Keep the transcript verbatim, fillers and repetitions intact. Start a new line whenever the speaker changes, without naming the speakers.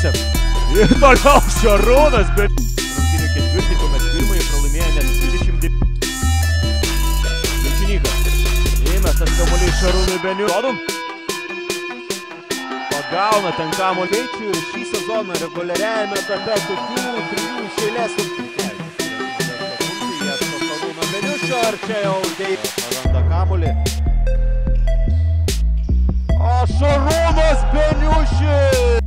rungtynėse. Ir toliau Šarūnas, bet rungtynių ketvirtį, kuomet pirmąjį pralaimėjo net dvidešimt devyni. Vilčinykas. Įmestas kamuolys Šarūnui Beniušiui. Pagauna ten kamuolį.
Ir šį sezoną reguliariajame etape tokių trijų iš eilės. Šarūno Beniušio, ar čia jau Deivis randa kamuolį. O Šarūnas Beniušis!